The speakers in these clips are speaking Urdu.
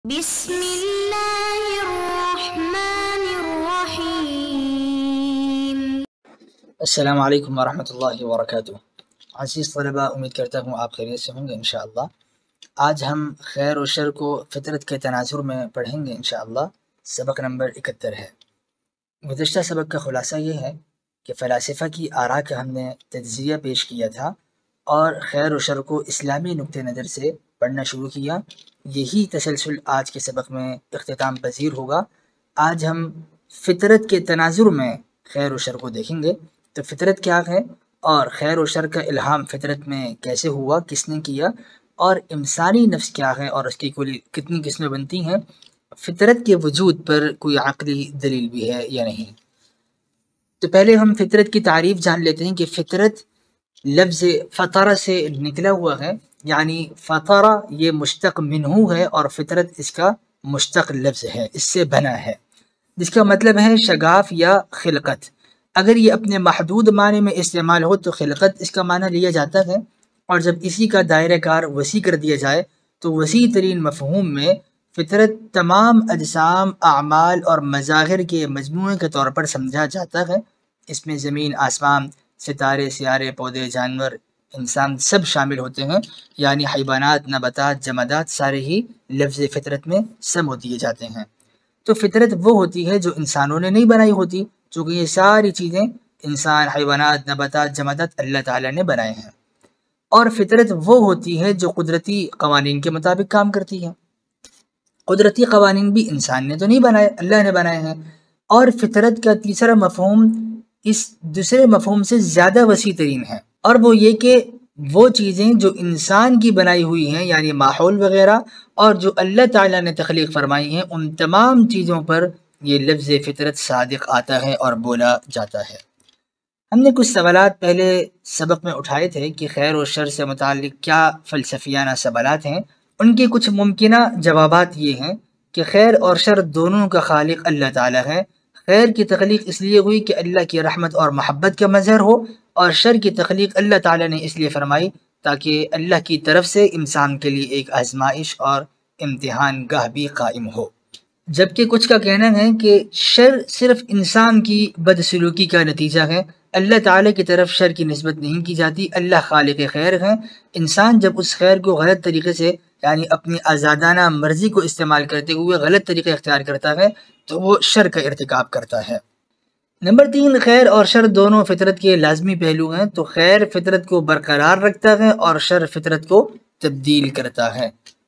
بسم اللہ الرحمن الرحیم۔ السلام علیکم ورحمۃ اللہ وبرکاتہ۔ عزیز طلباء، امید کرتا ہوں آپ خیریت سے ہوں گے انشاءاللہ۔ آج ہم خیر و شر کو فطرت کے تناظر میں پڑھیں گے انشاءاللہ۔ سبق نمبر 71 ہے۔ گزشتہ سبق کا خلاصہ یہ ہے کہ فلاسفہ کی آراء کا ہم نے تجزیہ پیش کیا تھا اور خیر و شر کو اسلامی نقطہ نظر سے پڑھنا شروع کیا۔ یہی تسلسل آج کے سبق میں اختتام پذیر ہوگا۔ آج ہم فطرت کے تناظر میں خیر و شر کو دیکھیں گے۔ تو فطرت کیا ہے اور خیر و شر کا الہام فطرت میں کیسے ہوا، کس نے کیا، اور انسانی نفس کیا ہے اور اس کی کتنی قسمیں بنتی ہیں، فطرت کے وجود پر کوئی عقلی دلیل بھی ہے یا نہیں۔ تو پہلے ہم فطرت کی تعریف جان لیتے ہیں کہ فطرت لفظ فطرہ سے نکلا ہوا ہے، یعنی فطرہ یہ مشتق منہ ہے اور فطرت اس کا مشتق لفظ ہے، اس سے بنا ہے، جس کا مطلب ہے شگاف یا خلقت۔ اگر یہ اپنے محدود معنی میں استعمال ہو تو خلقت اس کا معنی لیا جاتا ہے، اور جب اسی کا دائرہ کار وسیع کر دیا جائے تو وسیع ترین مفہوم میں فطرت تمام اجسام، اعمال اور مظاہر کے مجموعے کے طور پر سمجھا جاتا ہے۔ اس میں زمین، آسمان، ستارے، سیارے، پودے، جانور، انسان سب شامل ہوتے ہیں، یعنی حیوانات، نباتات، جمادات سارے ہی لفظ فطرت میں سمو دیے جاتے ہیں۔ تو فطرت وہ ہوتی ہے جو انسانوں نے نہیں بنائی ہوتی، چونکہ یہ ساری چیزیں انسان، حیوانات، نباتات، جمادات اللہ تعالیٰ نے بنائے ہیں۔ اور فطرت وہ ہوتی ہے جو قدرتی قوانین کے مطابق کام کرتی ہے۔ قدرتی قوانین بھی انسان نے تو نہیں بنائے، اللہ نے بنائے ہیں۔ اور فطرت کا تیسرا مفہوم اس دوسرے مفہوم سے زیادہ وسیع ترین ہے، اور وہ یہ کہ وہ چیزیں جو انسان کی بنائی ہوئی ہیں، یعنی ماحول وغیرہ، اور جو اللہ تعالیٰ نے تخلیق فرمائی ہیں، ان تمام چیزوں پر یہ لفظ فطرت صادق آتا ہے اور بولا جاتا ہے۔ ہم نے کچھ سوالات پہلے سبق میں اٹھائے تھے کہ خیر و شر سے متعلق کیا فلسفیانہ سوالات ہیں۔ ان کے کچھ ممکنہ جوابات یہ ہیں کہ خیر اور شر دونوں کا خالق اللہ تعالیٰ ہے۔ خیر کی تخلیق اس لیے ہوئی کہ اللہ کی رحمت اور محبت کا مظہر ہو، اور شر کی تخلیق اللہ تعالیٰ نے اس لیے فرمائی تاکہ اللہ کی طرف سے انسان کے لیے ایک آزمائش اور امتحان گاہ بھی قائم ہو۔ جبکہ کچھ کا کہنا ہے کہ شر صرف انسان کی بدسلوکی کا نتیجہ ہے، اللہ تعالیٰ کی طرف شر کی نسبت نہیں کی جاتی، اللہ خالق خیر ہے۔ انسان جب اس خیر کو غلط طریقے سے، یعنی اپنی آزادانہ مرضی کو استعمال کرتے ہوئے غلط طریقے اختیار کرتا ہے تو وہ شر کا ارتکاب کرتا ہے۔ نمبر 3، خیر اور شر دونوں فطرت کے لازمی پہلو ہیں، تو خیر فطرت کو برقرار رکھتا ہے اور شر فطرت کو تبدیل کرتا ہے۔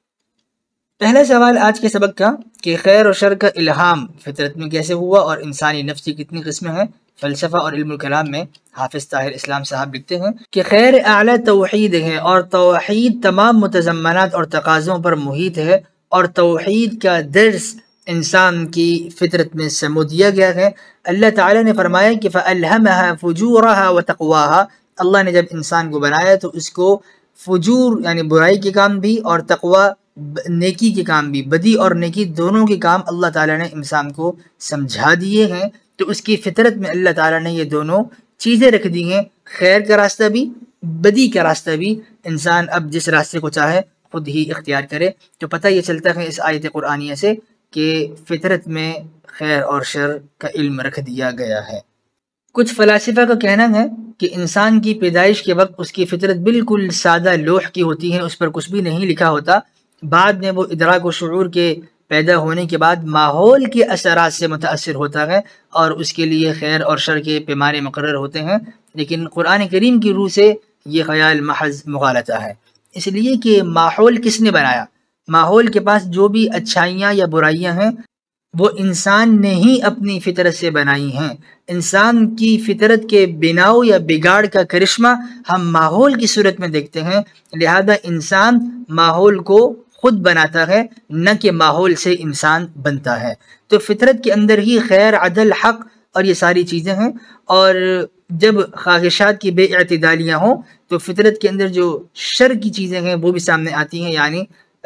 پہلا سوال آج کے سبق کا کہ خیر اور شر کا الہام فطرت میں کیسے ہوا اور انسانی نفس کی کتنی قسمیں ہیں۔ فلسفہ اور علم الکلام میں حافظ طاہر اسلام صاحب لکھتے ہیں کہ خیر اعلیٰ توحید ہے، اور توحید تمام متضمنات اور تقاضوں پر محیط ہے، اور توحید کا درس انسان کی فطرت میں سمو دیا گیا ہے۔ اللہ تعالیٰ نے فرمایا کہ فَأَلْهَمَهَا فُجُورَهَا وَتَقْوَاهَا، اللہ نے جب انسان کو بنایا تو اس کو فجور یعنی برائی کے کام بھی، اور تقوی نیکی کے کام بھی، بدی اور نیکی دونوں کے کام اللہ تعالیٰ نے انسان کو سمجھا دیے ہیں۔ تو اس کی فطرت میں اللہ تعالیٰ نے یہ دونوں چیزیں رکھ دی ہیں، خیر کا راستہ بھی، بدی کا راستہ بھی۔ انسان اب جس راستے کو چاہے خود ہی اختیار کرے۔ تو پتہ یہ چلتا ہے اس آیت قرآنیہ سے کہ فطرت میں خیر اور شر کا علم رکھ دیا گیا ہے۔ کچھ فلاسفہ کا کہنا ہے کہ انسان کی پیدائش کے وقت اس کی فطرت بالکل سادہ لوح کی ہوتی ہے، اس پر کچھ بھی نہیں لکھا ہوتا۔ بعد میں وہ ادراک و شعور کے پیدا ہونے کے بعد ماحول کے اثرات سے متاثر ہوتا ہے اور اس کے لیے خیر اور شر کے پیمانے مقرر ہوتے ہیں، لیکن قرآن کریم کی روح سے یہ خیال محض مغالطہ ہے، اس لیے کہ ماحول کس نے بنایا؟ ماحول کے پاس جو بھی اچھائیاں یا برائیاں ہیں وہ انسان نے ہی اپنی فطرت سے بنائی ہیں۔ انسان کی فطرت کے بناؤ یا بگاڑ کا کرشمہ ہم ماحول کی صورت میں دیکھتے ہیں، لہذا انسان ماحول کو خود بناتا ہے، نہ کہ ماحول سے انسان بنتا ہے۔ تو فطرت کے اندر ہی خیر، عدل، حق اور یہ ساری چیزیں ہیں، اور جب خواہشات کی بے اعتدالیاں ہوں تو فطرت کے اندر جو شر کی چیزیں ہیں وہ بھی سامنے آتی ہیں، یعنی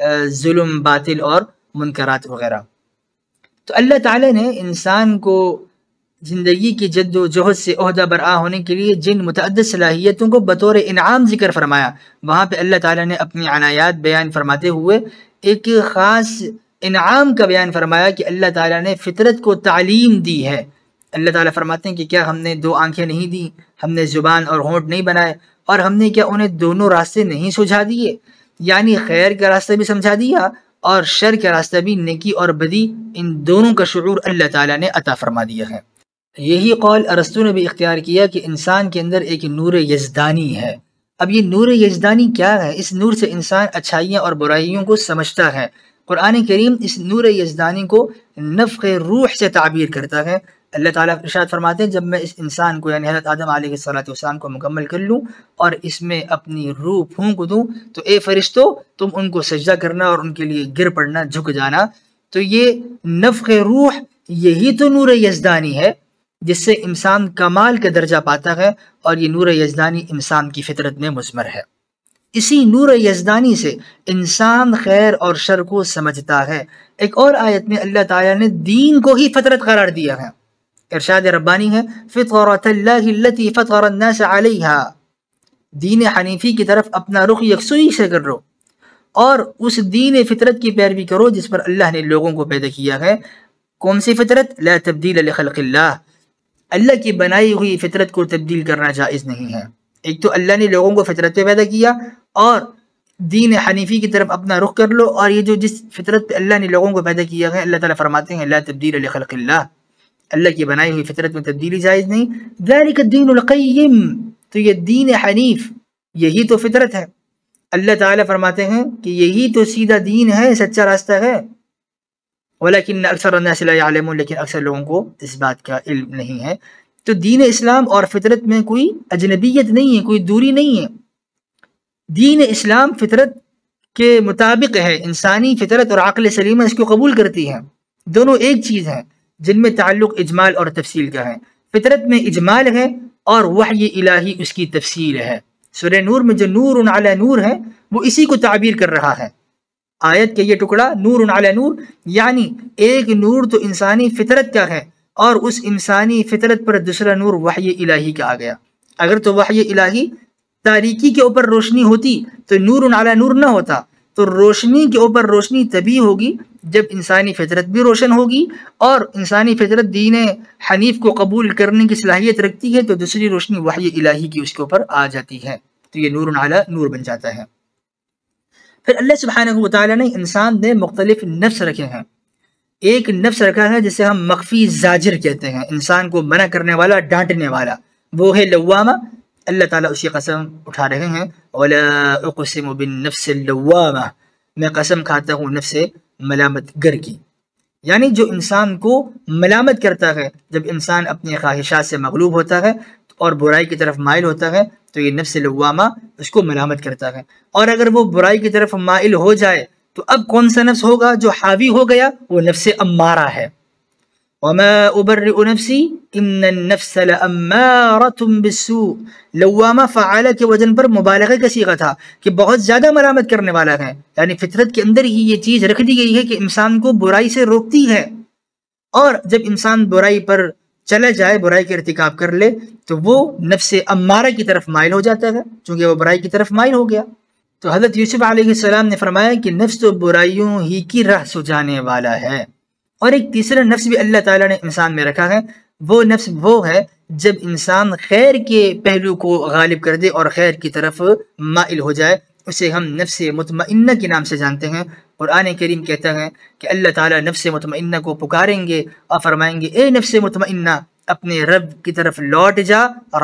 ظلم، باطل اور منکرات وغیرہ۔ تو اللہ تعالیٰ نے انسان کو زندگی کی جد و جہد سے عہدہ برآ ہونے کے لیے جن متعدد صلاحیتوں کو بطور انعام ذکر فرمایا، وہاں پہ اللہ تعالیٰ نے اپنی عنایات بیان فرماتے ہوئے ایک خاص انعام کا بیان فرمایا کہ اللہ تعالیٰ نے فطرت کو تعلیم دی ہے۔ اللہ تعالیٰ فرماتے ہیں کہ کیا ہم نے 2 آنکھیں نہیں دی، ہم نے زبان اور ہونٹ نہیں بنائے، اور ہم نے کیا انہیں دونوں راستے نہیں سجھا دیے؟ یعنی خیر کا راستہ بھی سمجھا دیا اور شر کا راستہ بھی، نیکی اور بدی، ان دونوں کا شعور اللہ تعالیٰ نے عطا فرما دیا ہے۔ یہی قول ارسطو نے بھی اختیار کیا کہ انسان کے اندر ایک نور یزدانی ہے۔ اب یہ نور یزدانی کیا ہے؟ اس نور سے انسان اچھائیاں اور برائیوں کو سمجھتا ہے۔ قرآن کریم اس نور یزدانی کو نفخ روح سے تعبیر کرتا ہے۔ اللہ تعالیٰ ارشاد فرماتے ہیں جب میں اس انسان کو یعنی حضرت آدم علیہ السلام کو مکمل کر لوں اور اس میں اپنی روح پھونک دوں تو اے فرشتو تم ان کو سجدہ کرنا اور ان کے لیے گر پڑنا، جھک جانا۔ تو یہ نفخ روح یہی تو نور یزدانی ہے جس سے انسان کمال کا درجہ پاتا ہے، اور یہ نور یزدانی انسان کی فطرت میں مضمر ہے۔ اسی نور یزدانی سے انسان خیر اور شر کو سمجھتا ہے۔ ایک اور آیت میں اللہ تعالیٰ نے دین کو ہی فطرت قرار دیا ہے۔ ارشاد ربانی ہے فطرۃ اللہ التی فطر الناس علیہا، دین حنیفی کی طرف اپنا رخ یکسوئی سے کرو اور اس دین فطرت کی پیروی کرو جس پر اللہ نے لوگوں کو پیدا کیا ہے۔ کون سی فطرت؟ لا تبدیل لخلق اللہ، اللہ کی بنائی ہوئی فطرت کو تبدیل کرنا جائز نہیں ہے۔ ایک تو اللہ نے لوگوں کو فطرت پہ پیدا کیا، اور دین حنیفی کی طرف اپنا رخ کر لو، اور یہ جو جس فطرت پہ اللہ نے لوگوں کو پیدا کیا ہے، اللہ تعالیٰ فرماتے ہیں لا تبدیل لخلق اللہ، اللہ کی بنائی ہوئی فطرت میں تبدیلی جائز نہیں۔ ذالک الدین القیم، تو یہ دین حنیف یہی تو فطرت ہے۔ اللہ تعالیٰ فرماتے ہیں کہ یہی تو سیدھا دین ہے، سچا راستہ ہے۔ ولیکن اکثر الناس لا یعلمون، لیکن اکثر لوگوں کو اس بات کا علم نہیں ہے۔ تو دین اسلام اور فطرت میں کوئی اجنبیت نہیں ہے، کوئی دوری نہیں ہے۔ دین اسلام فطرت کے مطابق ہے، انسانی فطرت اور عقل سلیمہ اس کو قبول کرتی ہے۔ دونوں ایک چیز ہیں جن میں تعلق اجمال اور تفصیل کا ہے۔ فطرت میں اجمال ہے اور وحی الہی اس کی تفصیل ہے۔ سورہ نور میں جو نور علی نور ہے وہ اسی کو تعبیر کر رہا ہے۔ آیت کا یہ ٹکڑا نور علی نور، یعنی ایک نور تو انسانی فطرت کا ہے اور اس انسانی فطرت پر دوسرا نور وحی الہی کا آ گیا۔ اگر تو وحی الہی تاریکی کے اوپر روشنی ہوتی تو نور علی نور نہ ہوتا۔ تو روشنی کے اوپر روشنی تبھی ہوگی جب انسانی فطرت بھی روشن ہوگی، اور انسانی فطرت دین حنیف کو قبول کرنے کی صلاحیت رکھتی ہے تو دوسری روشنی وحی الہی کی اس کے اوپر آ جاتی ہے، تو یہ نور علی نور بن جاتا ہے۔ پھر اللہ سبحانہ و تعالیٰ نے انسان نے مختلف نفس رکھے ہیں۔ ایک نفس رکھا ہے جسے ہم مخفی زاجر کہتے ہیں، انسان کو منع کرنے والا، ڈانٹنے والا، وہ ہے لوامہ۔ اللہ تعالیٰ اسی قسم اٹھا رہے ہیں وَلَا أُقْسِمُ بِالنَّفْسِ اللَّوَّامَةِ، میں قسم کھاتا ہوں نفس ملامت گر کی، یعنی جو انسان کو ملامت کرتا ہے۔ جب انسان اپنی خواہشات سے مغلوب ہوتا ہے اور برائی کی طرف مائل ہوتا ہے تو یہ نفس لوامہ اس کو ملامت کرتا ہے، اور اگر وہ برائی کی طرف مائل ہو جائے تو اب کون سا نفس ہوگا جو حاوی ہو گیا؟ وہ نفس امارہ ہے۔ وَمَا أُبَرِّئُ نَفْسِي إِنَّ النَّفْسَ لَأَمَّارَةٌ بِالسُّوءِ، لوامہ فعالہ کے وزن پر مبالغہ کا صیغہ تھا کہ بہت زیادہ ملامت کرنے والا ہے، یعنی فطرت کے اندر ہی یہ چیز رکھ دی گئی ہے کہ انسان کو برائی سے روکتی ہے، اور جب انسان برائی پر چلا جائے، برائی کا ارتکاب کر لے تو وہ نفس امارہ کی طرف مائل ہو جاتا ہے، چونکہ وہ برائی کی طرف مائل ہو گیا۔ تو حضرت یوسف علیہ السلام نے فرمایا کہ نفس تو برائیوں ہی کی راہ سجانے والا ہے۔ اور ایک تیسرا نفس بھی اللہ تعالیٰ نے انسان میں رکھا ہے، وہ نفس وہ ہے جب انسان خیر کے پہلو کو غالب کر دے اور خیر کی طرف مائل ہو جائے، اسے ہم نفس مطمئنہ کے نام سے جانتے ہیں۔ قرآن کریم کہتا ہے کہ اللہ تعالیٰ نفس مطمئنہ کو پکاریں گے اور فرمائیں گے اے نفس مطمئنہ اپنے رب کی طرف لوٹ جا،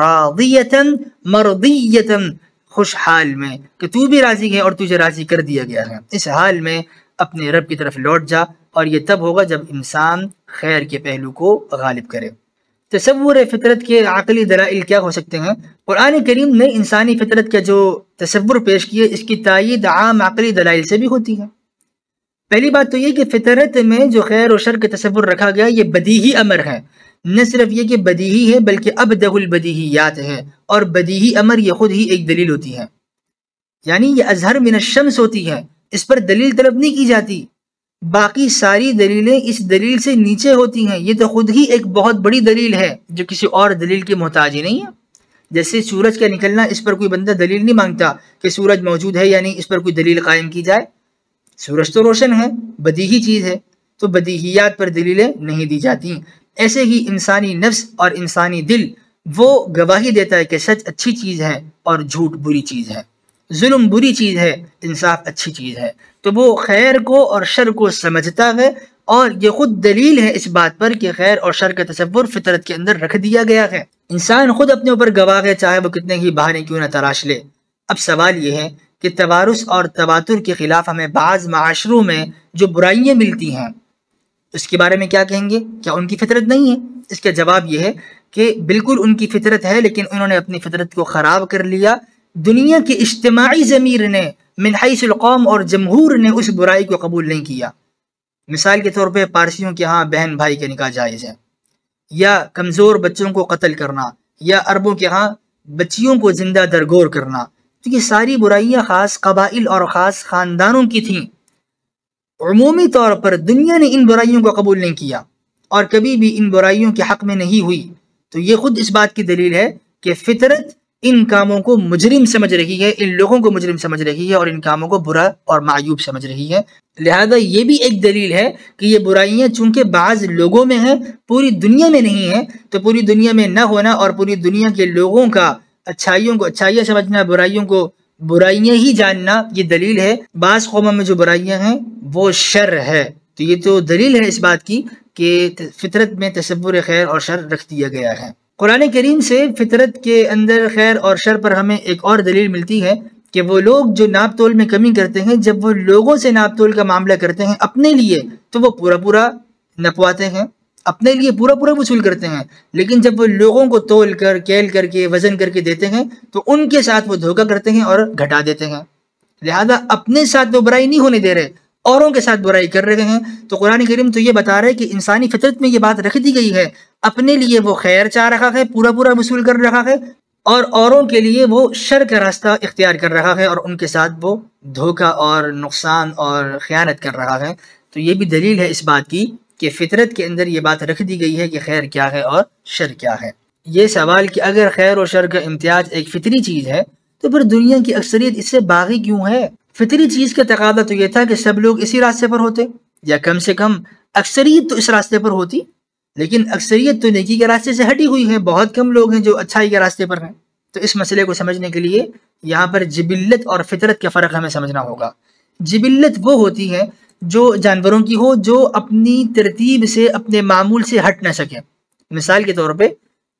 راضیتاً مرضیتاً، خوش حال میں کہ تو بھی راضی ہے اور تجھے راضی کر دیا گیا ہے، اس حال میں اپنے رب کی طرف لوٹ جا، اور یہ تب ہوگا جب انسان خیر کے پہلو کو غالب کرے۔ تصور فطرت کے عقلی دلائل کیا ہو سکتے ہیں؟ قرآن کریم نے انسانی فطرت کا جو تصور پیش کیا اس کی تائید عام عقلی دلائل سے بھی ہوتی ہے۔ پہلی بات تو یہ کہ فطرت میں جو خیر و شر کا تصور رکھا گیا یہ بدیہی امر ہے، نہ صرف یہ کہ بدیہی ہے بلکہ ابدع البدیہیات ہے، اور بدیہی امر یہ خود ہی ایک دلیل ہوتی ہے، یعنی یہ اظہر من الشمس ہوتی ہے، اس پر دلیل طلب نہیں کی جاتی، باقی ساری دلیلیں اس دلیل سے نیچے ہوتی ہیں، یہ تو خود ہی ایک بہت بڑی دلیل ہے جو کسی اور دلیل کی محتاج ہی نہیں ہے۔ جیسے سورج کا نکلنا، اس پر کوئی بندہ دلیل نہیں مانگتا کہ سورج موجود ہے، یعنی اس پر کوئی دلیل قائم کی جائے، سورج تو روشن ہے، بدیہی چیز ہے، تو بدیہیات پر دلیلیں نہیں دی جاتی۔ ایسے ہی انسانی نفس اور انسانی دل وہ گواہی دیتا ہے کہ سچ اچھی چیز ہے اور جھوٹ بری چیز ہے، ظلم بری چیز ہے، انصاف اچھی چیز ہے۔ تو وہ خیر کو اور شر کو سمجھتا ہے، اور یہ خود دلیل ہے اس بات پر کہ خیر اور شر کا تصور فطرت کے اندر رکھ دیا گیا ہے۔ انسان خود اپنے اوپر گواہ ہے، چاہے وہ کتنے ہی بہانے کیوں نہ تراش لے۔ اب سوال یہ ہے کہ توارث اور تواتر کے خلاف ہمیں بعض معاشروں میں جو برائیاں ملتی ہیں اس کے بارے میں کیا کہیں گے؟ کیا ان کی فطرت نہیں ہے؟ اس کا جواب یہ ہے کہ بالکل ان کی فطرت ہے، لیکن انہوں نے اپنی فطرت کو خراب کر لیا۔ دنیا کے اجتماعی ضمیر نے من حیث القوم اور جمہور نے اس برائی کو قبول نہیں کیا۔ مثال کے طور پہ پارسیوں کے ہاں بہن بھائی کا نکاح جائز ہے، یا کمزور بچوں کو قتل کرنا، یا عربوں کے ہاں بچیوں کو زندہ درگور کرنا۔ تو یہ ساری برائیاں خاص قبائل اور خاص خاندانوں کی تھیں۔ عمومی طور پر دنیا نے ان برائیوں کو قبول نہیں کیا اور کبھی بھی ان برائیوں کے حق میں نہیں ہوئی۔ تو یہ خود اس بات کی دلیل ہے کہ فطرت ان کاموں کو مجرم سمجھ رہی ہے، ان لوگوں کو مجرم سمجھ رہی ہے، اور ان کاموں کو برا اور معیوب سمجھ رہی ہے۔ لہذا یہ بھی ایک دلیل ہے کہ یہ برائیاں چونکہ بعض لوگوں میں ہیں، پوری دنیا میں نہیں ہیں، تو پوری دنیا میں نہ ہونا اور پوری دنیا کے لوگوں کا اچھائیوں کو اچھائیاں سمجھنا، برائیوں کو برائیاں ہی جاننا، یہ دلیل ہے بعض قوموں میں جو برائیاں ہیں وہ شر ہے۔ تو یہ تو دلیل ہے اس بات کی کہ فطرت میں تصور خیر اور شر رکھ دیا گیا ہے۔ قرآن کریم سے فطرت کے اندر خیر اور شر پر ہمیں ایک اور دلیل ملتی ہے کہ وہ لوگ جو ناپ تول میں کمی کرتے ہیں، جب وہ لوگوں سے ناپ تول کا معاملہ کرتے ہیں اپنے لیے تو وہ پورا پورا نپواتے ہیں، اپنے لیے پورا پورا وصول کرتے ہیں، لیکن جب وہ لوگوں کو تول کر کیل کر کے وزن کر کے دیتے ہیں تو ان کے ساتھ وہ دھوکہ کرتے ہیں اور گھٹا دیتے ہیں۔ لہذا اپنے ساتھ وہ برائی نہیں ہونے دے رہے، اوروں کے ساتھ برائی کر رہے ہیں۔ تو قرآن کریم تو یہ بتا رہے کہ انسانی فطرت میں یہ بات رکھ دی گئی ہے، اپنے لیے وہ خیر چاہ رہا ہے، پورا پورا وصول کر رہا ہے، اور اوروں کے لیے وہ شر کا راستہ اختیار کر رہا ہے اور ان کے ساتھ وہ دھوکہ اور نقصان اور خیانت کر رہا ہے۔ تو یہ بھی دلیل ہے اس بات کی کہ فطرت کے اندر یہ بات رکھ دی گئی ہے کہ خیر کیا ہے اور شر کیا ہے۔ یہ سوال کہ اگر خیر و شر کا امتیاز ایک فطری چیز ہے تو پھر دنیا کی اکثریت اس سے باغی کیوں ہے؟ فطری چیز کا تقاضا تو یہ تھا کہ سب لوگ اسی راستے پر ہوتے، یا کم سے کم اکثریت تو اس راستے پر ہوتی، لیکن اکثریت تو نیکی کے راستے سے ہٹی ہوئی ہے، بہت کم لوگ ہیں جو اچھائی کے راستے پر ہیں۔ تو اس مسئلے کو سمجھنے کے لیے یہاں پر جبلت اور فطرت کا فرق ہمیں سمجھنا ہوگا۔ جبلت وہ ہوتی ہے جو جانوروں کی ہو، جو اپنی ترتیب سے اپنے معمول سے ہٹ نہ سکے۔ مثال کے طور پہ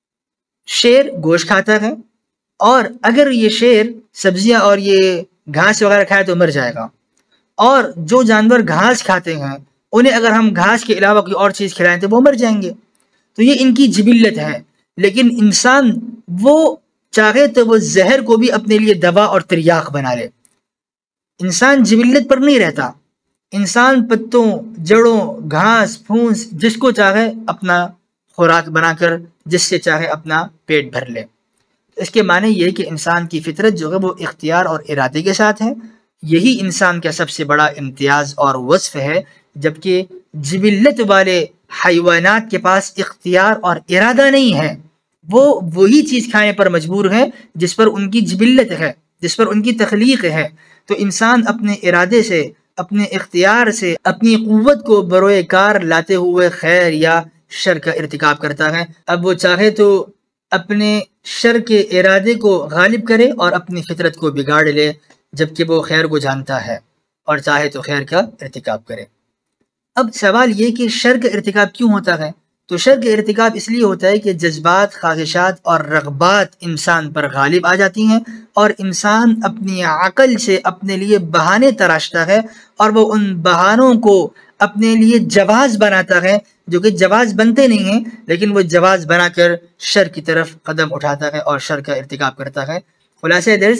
شیر گوشت کھاتا ہے، اور اگر یہ شیر سبزیاں اور یہ گھاس وغیرہ کھائے تو مر جائے گا، اور جو جانور گھاس کھاتے ہیں انہیں اگر ہم گھاس کے علاوہ کوئی اور چیز کھلائیں تو وہ مر جائیں گے۔ تو یہ ان کی جبلت ہے۔ لیکن انسان وہ چاہے تو وہ زہر کو بھی اپنے لیے دوا اور تریاق بنا لے۔ انسان جبلت پر نہیں رہتا، انسان پتوں، جڑوں، گھاس پھونس جس کو چاہے اپنا خوراک بنا کر جس سے چاہے اپنا پیٹ بھر لے۔ اس کے معنی یہ کہ انسان کی فطرت جو ہے وہ اختیار اور ارادے کے ساتھ ہے۔ یہی انسان کا سب سے بڑا امتیاز اور وصف ہے، جبکہ جبلت والے حیوانات کے پاس اختیار اور ارادہ نہیں ہے، وہ وہی چیز کھانے پر مجبور ہیں جس پر ان کی جبلت ہے، جس پر ان کی تخلیق ہے۔ تو انسان اپنے ارادے سے، اپنے اختیار سے اپنی قوت کو بروئے کار لاتے ہوئے خیر یا شر کا ارتکاب کرتا ہے۔ اب وہ چاہے تو اپنے شر کے ارادے کو غالب کرے اور اپنی فطرت کو بگاڑ لے، جبکہ وہ خیر کو جانتا ہے، اور چاہے تو خیر کا ارتکاب کرے۔ اب سوال یہ کہ شر کا ارتکاب کیوں ہوتا ہے؟ تو شر کا ارتکاب اس لیے ہوتا ہے کہ جذبات، خواہشات اور رغبات انسان پر غالب آ جاتی ہیں، اور انسان اپنی عقل سے اپنے لیے بہانے تراشتا ہے، اور وہ ان بہانوں کو اپنے لیے جواز بناتا ہے، جو کہ جواز بنتے نہیں ہیں، لیکن وہ جواز بنا کر شر کی طرف قدم اٹھاتا ہے اور شر کا ارتکاب کرتا ہے۔ خلاصہ درس،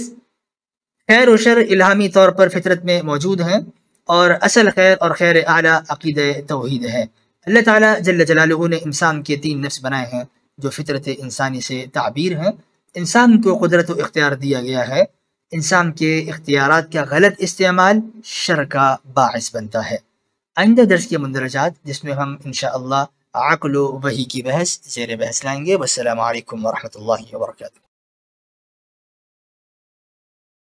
خیر و شر الہامی طور پر فطرت میں موجود ہیں، اور اصل خیر اور خیر اعلیٰ عقیدہ توحید ہے۔ اللہ تعالیٰ جل جلالہ نے انسان کے 3 نفس بنائے ہیں جو فطرت انسانی سے تعبیر ہیں۔ انسان کو قدرت و اختیار دیا گیا ہے، انسان کے اختیارات کا غلط استعمال شر کا باعث بنتا ہے۔ آئندہ درس کے مندرجات جس میں ہم انشاءاللہ عقل و وحی کی بحث زیر بحث لائیں گے۔ والسلام علیکم ورحمۃ اللہ وبرکاتہ۔